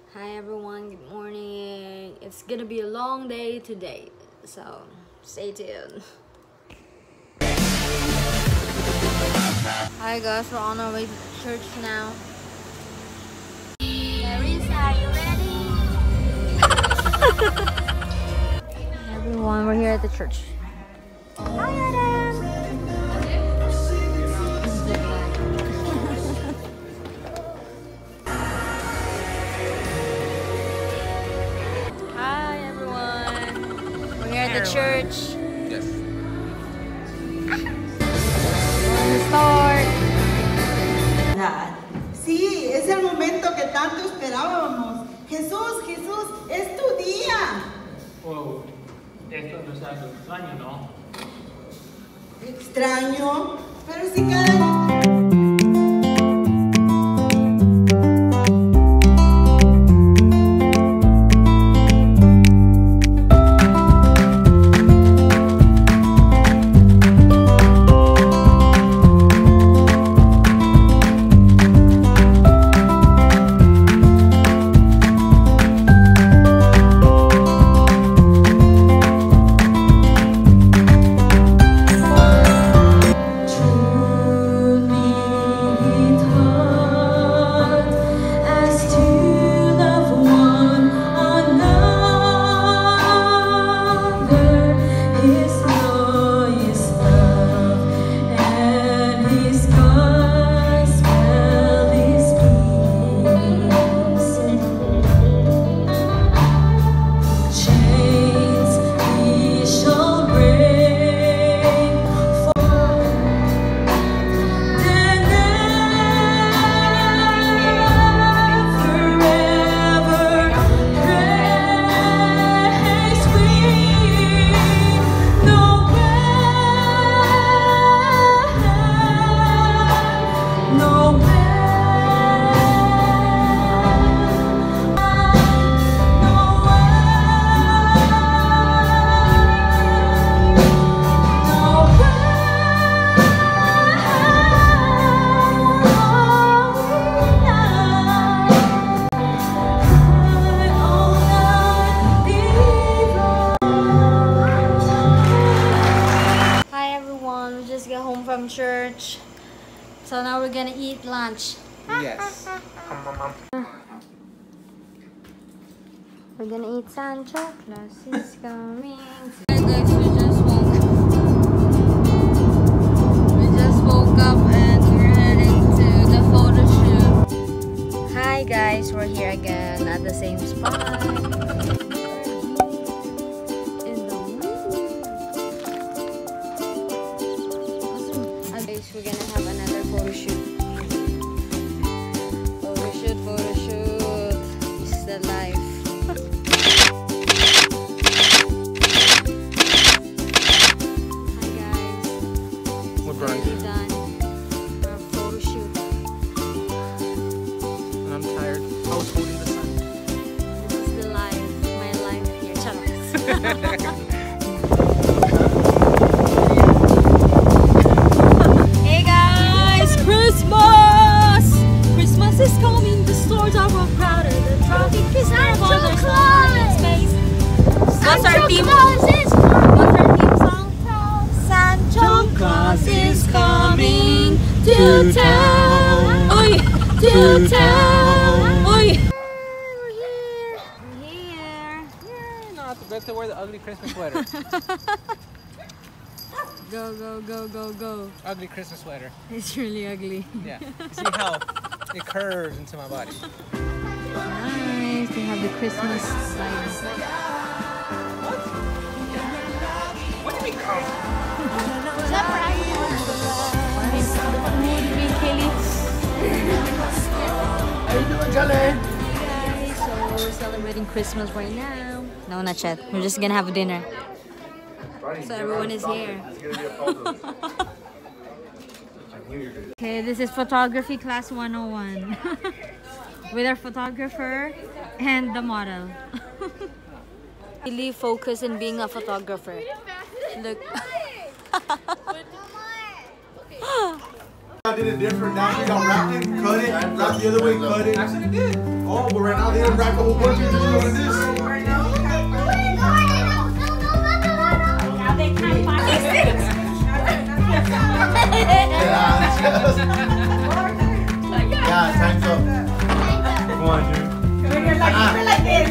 Hi everyone, good morning. It's gonna be a long day today, so stay tuned. Hi guys, we're on our way to church now. Teresa, are you ready? Everyone, we're here at the church. Hi Adam! Hi everyone! We're here at the church. Yes. Start! Sí, es el momento que tanto esperábamos. Jesús, Jesús, es tu día. Wow, esto no es algo extraño, ¿no? Extraño, pero si cada... From church, so now we're gonna eat lunch. Yes. We're gonna eat Santa Claus is coming. Hi guys, we just woke up and we're heading to the photo shoot. Hi guys, we're here again at the same spot. We're gonna have another photo shoot. Photo shoot, photo shoot. This is the life. Hi guys. We're It's burned. nearly done. Our photo shoot. And I'm tired. I was holding the sun. This is the life. My life here. Charot. Christmas is coming, the stores are all crowded, the traffic is terrible, there's no parking space. What's our theme? What's our theme song? Santa Claus is coming to town. Oi, to town. Oi. We're here. We're here. Yeah, no, we have to wear the ugly Christmas sweater. Go, go, go, go, go. Ugly Christmas sweater. It's really ugly. Yeah. See how it curves into my body. Nice. They have the Christmas lights. What do you mean curve? Is that How you doing, Charlie? So we're celebrating Christmas right now. No, not yet. We're just gonna have dinner. So everyone is here. Okay, this is photography class 101 with our photographer and the model. Really focus in being a photographer. Look. I did it different. Now we got wrapped it, cut it, wrapped the other way, cut it. Actually, it did. Oh, but right now they didn't wrap a whole bunch of it. Just doing this. Now they can't find it. Yeah, time's up. Come on, dude. You're like this.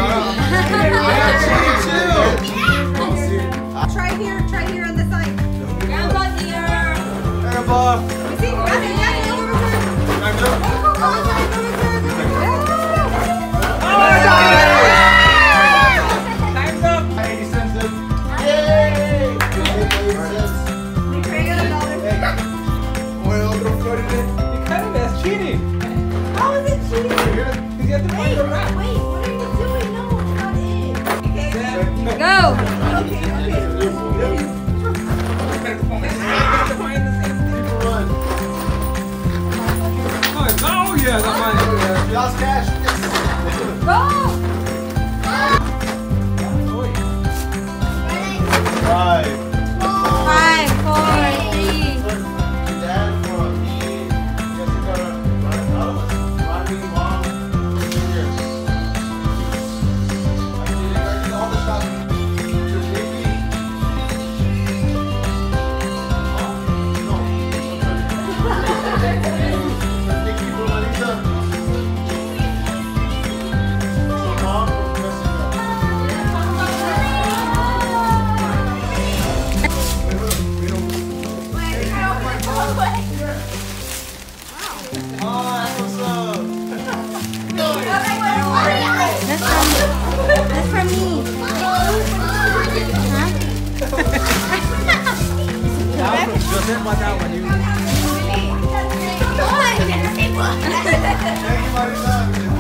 Try here on the side. Grandpa's here. Grandpa. See, grab it, over. Time's up. Time's up. 80 cents then. Yay! Oil, otro cut in it. You cut it. That's cheating. How is it cheating? Because you have to put the wrap. Wait, what are you doing? No, it's not it. Go. Oh, yeah, that's mine. You lost cash. Go. 5. 5, 4, 3. Dad, for me, Jessica, Rodney, Mom, here. I did all the shopping. Your baby. No. Thank you for Melissa. Mom from Jessica. That's from me. Joseph bought that one. Thank you, Marisa.